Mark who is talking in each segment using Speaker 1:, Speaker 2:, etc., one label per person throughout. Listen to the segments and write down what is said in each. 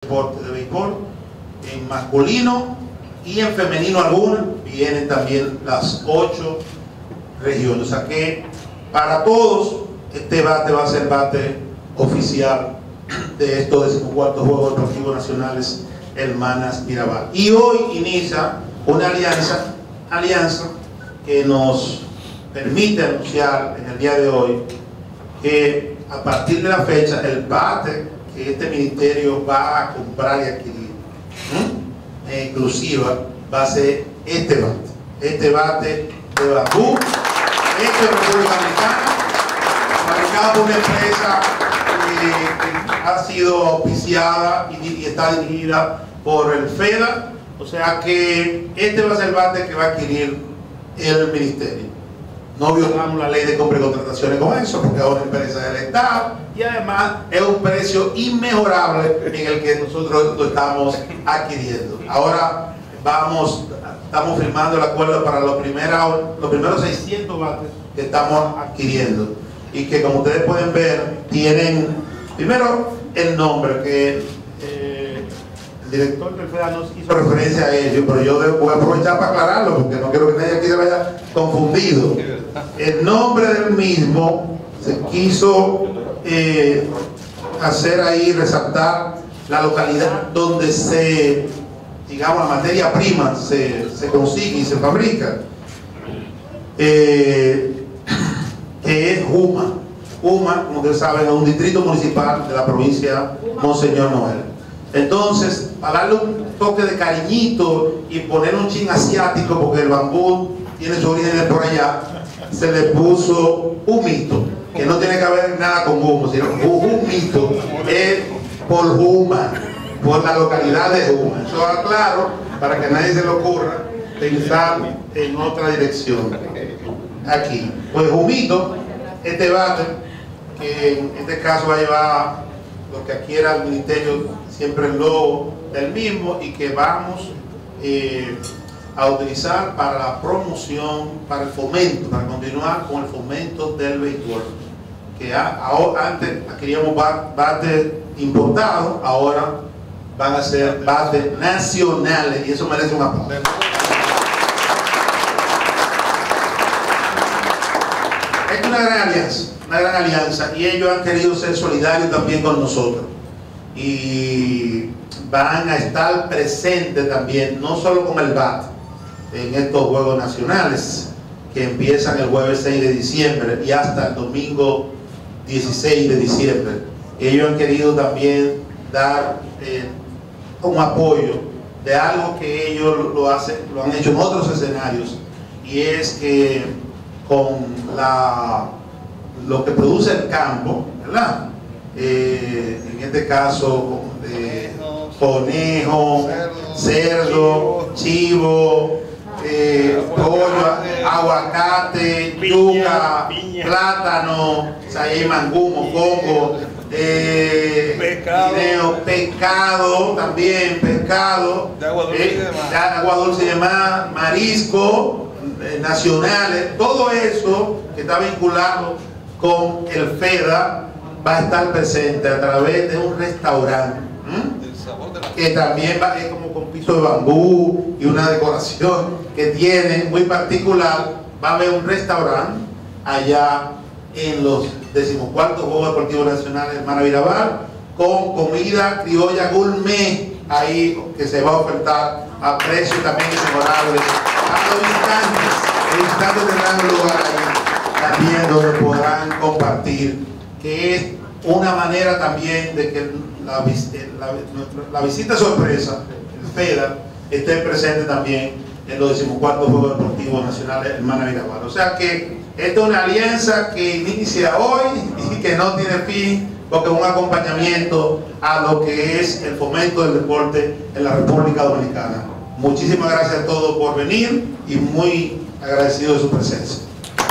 Speaker 1: deporte de béisbol, en masculino y en femenino alguna. Vienen también las 8 regiones. O sea que para todos este bate va a ser bate oficial de estos 14º Juegos Deportivos Nacionales Hermanas Mirabal. Y hoy inicia una alianza que nos permite anunciar en el día de hoy que a partir de la fecha el bate que este ministerio va a comprar y adquirir en exclusiva va a ser este bate de bambú, hecho en República Dominicana, fabricado por una empresa que ha sido auspiciada y está dirigida por el FEDA. O sea que este va a ser el bate que va a adquirir el ministerio. No violamos la ley de compra y contrataciones con eso, porque es una empresa del Estado y además es un precio inmejorable en el que nosotros lo estamos adquiriendo. Ahora estamos firmando el acuerdo para los primeros 600 bates que estamos adquiriendo y que, como ustedes pueden ver, tienen primero el nombre que el director del FEDA nos hizo referencia a ello, pero yo voy a aprovechar para aclararlo porque no quiero que nadie aquí se vaya confundido. El nombre del mismo se quiso hacer ahí, resaltar la localidad donde digamos, la materia prima se consigue y se fabrica, que es Juma. Juma, como ustedes saben, es un distrito municipal de la provincia Monseñor Noel. Entonces, para darle un toque de cariñito y poner un chin asiático, porque el bambú tiene su origen por allá, se le puso humito, que no tiene que ver nada con humo, sino humito, es por Juma, por la localidad de Juma. Eso va claro, para que nadie se le ocurra pensar en otra dirección. Aquí, pues humito, este bate, que en este caso va a llevar lo que adquiera el ministerio, siempre el logo del mismo, y que vamos a utilizar para la promoción, para el fomento, para continuar con el fomento del béisbol. Que antes adquiríamos bates importados, ahora van a ser bates nacionales, y eso merece un aplauso. Es una gran alianza, y ellos han querido ser solidarios también con nosotros. Y van a estar presentes también, no solo con el BAT, en estos Juegos Nacionales, que empiezan el jueves 6 de diciembre y hasta el domingo 16 de diciembre. Ellos han querido también dar un apoyo de algo que ellos lo han hecho en otros escenarios, y es que con lo que produce el campo, ¿verdad? En este caso conejo, cerdo, chivo, pollo, aguacate, yuca, plátano, mangú, mocongo, pescado también, de agua dulce y demás, marisco nacionales, todo eso que está vinculado con el FEDA va a estar presente a través de un restaurante que también es como con piso de bambú y una decoración que tiene muy particular. Va a haber un restaurante allá en los 14º Juegos Deportivos Nacionales Hermanas Mirabal, con comida criolla gourmet ahí, que se va a ofertar a precios también inmejorables a los visitantes tendrán un lugar ahí también donde podrán compartir, que es una manera también de que la visita sorpresa, el FEDA, esté presente también en los 14º Juegos Deportivos Nacionales Hermanas Mirabal. O sea que esta es una alianza que inicia hoy y que no tiene fin, porque es un acompañamiento a lo que es el fomento del deporte en la República Dominicana. Muchísimas gracias a todos por venir y muy agradecido de su presencia.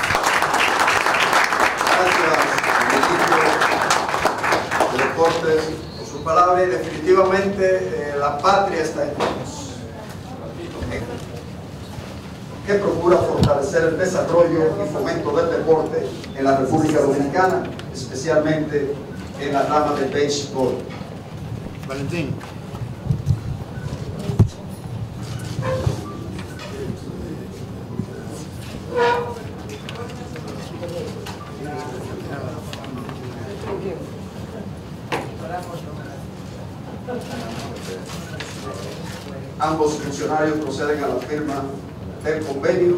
Speaker 2: Por su palabra, y definitivamente la patria está en todos. Que procura fortalecer el desarrollo y fomento del deporte en la República Dominicana, especialmente en la rama del béisbol.
Speaker 1: Valentín.
Speaker 2: Ambos funcionarios proceden a la firma del convenio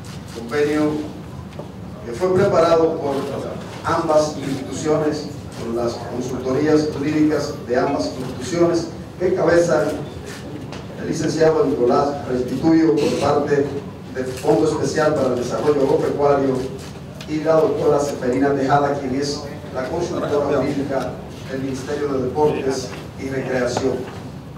Speaker 2: que fue preparado por ambas instituciones, por las consultorías jurídicas de ambas instituciones, que encabezan el licenciado Nicolás Restituyo por parte del Fondo Especial para el Desarrollo Agropecuario y la doctora Seferina Tejada, quien es la consultora jurídica del Ministerio de Deportes y Recreación.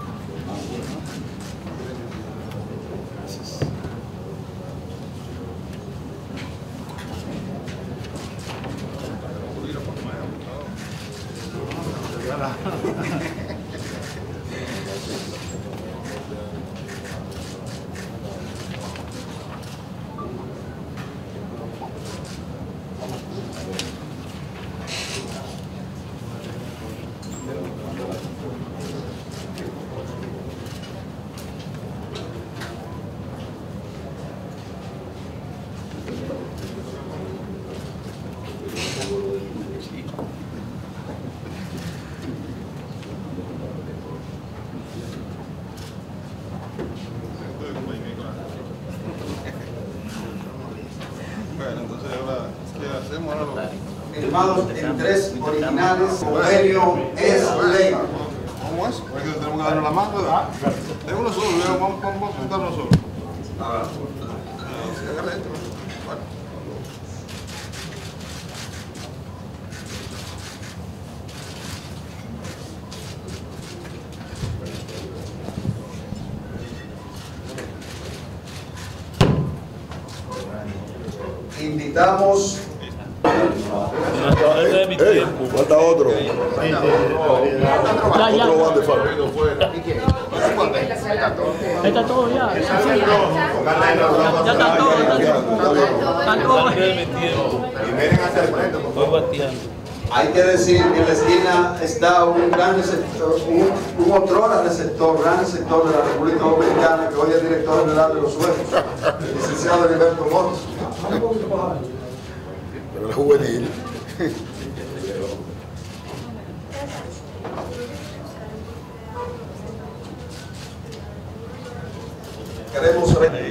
Speaker 3: Bueno, entonces ahora, ¿qué hacemos ahora?
Speaker 2: Firmados en 3 originales, convenio es ley.
Speaker 3: ¿Cómo es? Porque tenemos que darle la mano, ¿verdad? Es uno solo, vamos a juntarnos solo. Sí, agarra esto. Bueno.
Speaker 2: Invitamos
Speaker 4: Falta otro. Otro guante falta.
Speaker 5: Está todo ya. Ya está todo. Está todo.
Speaker 2: Hay que decir que en la esquina está un gran receptor, un otrora receptor, gran receptor de la República Dominicana, que hoy es director general de los suelos, el licenciado Heriberto Moros.
Speaker 4: Pero la juvenil.
Speaker 2: Queremos